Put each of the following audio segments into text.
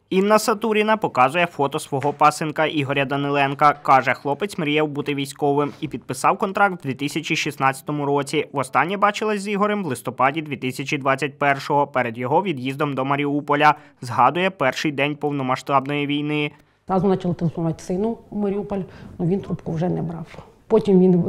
Інна Сатуріна показує фото свого пасенка Ігоря Даниленка. Каже, хлопець мріяв бути військовим і підписав контракт у 2016 році. Востаннє бачилась з Ігорем в листопаді 2021-го, перед його від'їздом до Маріуполя. Згадує перший день повномасштабної війни. Разом почали телефонувати сину у Маріуполь, але він трубку вже не брав. Потім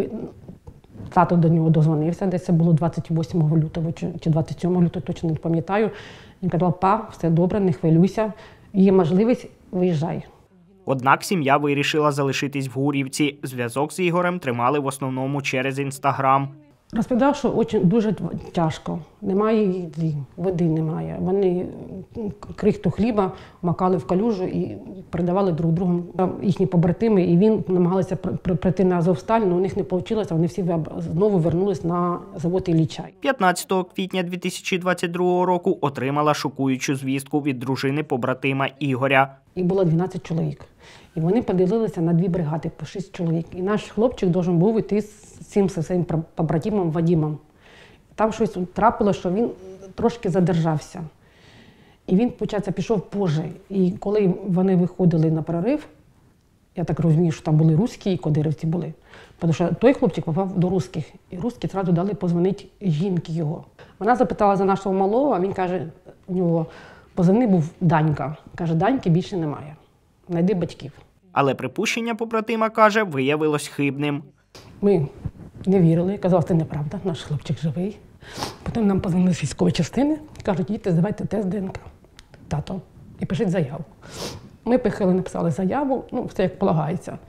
тато до нього дозвонився, десь це було 28 лютого чи 27 лютого, точно не пам'ятаю. Він казав: "Па, все добре, не хвилюйся, є можливість, виїжджай". Однак сім'я вирішила залишитись в Гур'ївці. Зв'язок з Ігорем тримали в основному через Інстаграм. Розповідав, що дуже тяжко, немає їди, води немає. Вони крихту хліба макали в калюжу і передавали друг другу, їхні побратими. І він намагалися прийти на Азовсталь, але у них не вийшло, вони всі знову повернулися на завод «Іллічай». 15 квітня 2022 року отримала шокуючу звістку від дружини побратима Ігоря. Їх було 12 чоловік. І вони поділилися на 2 бригади по 6 чоловік. І наш хлопчик повинен був йти з цим своїм побратимом Вадимом. Там щось трапило, що він трошки задержався. І він, виходить, пішов позже. І коли вони виходили на прорив, я так розумію, що там були русські і кадирівці були. Тому що той хлопчик попав до русських. І русські одразу дали позвонити жінки його. Вона запитала за нашого малого, а він каже, у нього позивний був Данька. Каже, Даньки більше немає. Найди батьків. Але припущення побратима, каже, виявилось хибним. Ми не вірили, казали, це неправда, наш хлопчик живий. Потім нам позвонили з військової частини, кажуть, діти, здавайте тест ДНК, тато, і пишіть заяву. Ми пихали, написали заяву, все як полагається.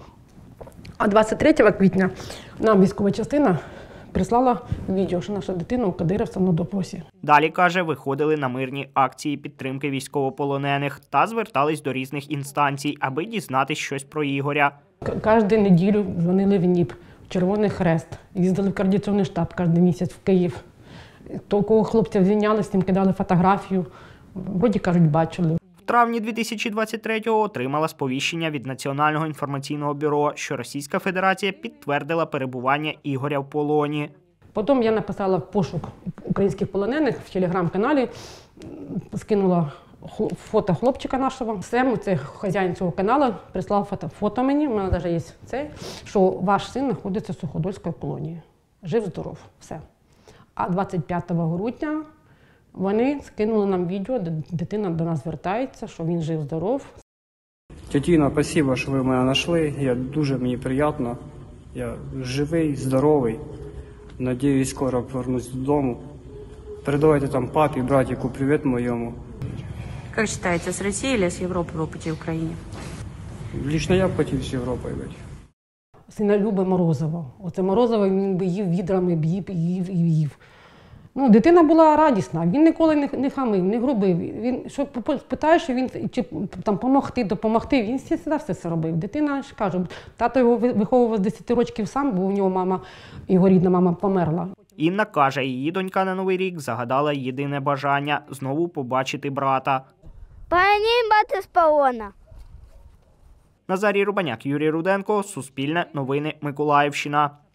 А 23 квітня нам військова частина прислала відео, що наша дитина у кадирівця на допросі. Далі, каже, виходили на мирні акції підтримки військовополонених та звертались до різних інстанцій, аби дізнатись щось про Ігоря. Кожну неділю дзвонили в НІП, в Червоний Хрест, їздили в координаційний штаб кожен місяць в Київ. Того хлопця звільняли, з ним кидали фотографію, вроді, кажуть, бачили. В травні 2023-го отримала сповіщення від Національного інформаційного бюро, що Російська Федерація підтвердила перебування Ігоря в полоні. Потім я написала в пошук українських полонених в телеграм-каналі, скинула фото хлопчика нашого. Сем, це хазяїн цього каналу, прислав фото мені, у мене навіть є це, що ваш син знаходиться в Суходольській колонії. Жив-здоров, все. А 25 грудня вони скинули нам відео, де дитина до нас звертається, що він жив-здоров. Тетіна, спасибо, що ви мене знайшли. Мені приємно. Я живий, здоровий. Надіюсь, скоро повернусь додому. Передавайте там папі, братику, привіт моєму. Как считаете, с Россией или с Европой вы пути в Украине? Лично я б хотів з Європою бути. Сина любить морозиво. Оце морозиво він би їв відрами, їв. Дитина була радісна, він ніколи не хамив, не грубив. Він, що питаєш, він чи там допомогти, він завжди все робив. Дитина, ж кажу, тато його виховував з 10 років сам, бо у нього мама, його рідна мама померла. Інна каже, її донька на Новий рік загадала єдине бажання – знову побачити брата. Понимати з полона. Назарій Рубаняк, Юрій Руденко, Суспільне, Новини, Миколаївщина.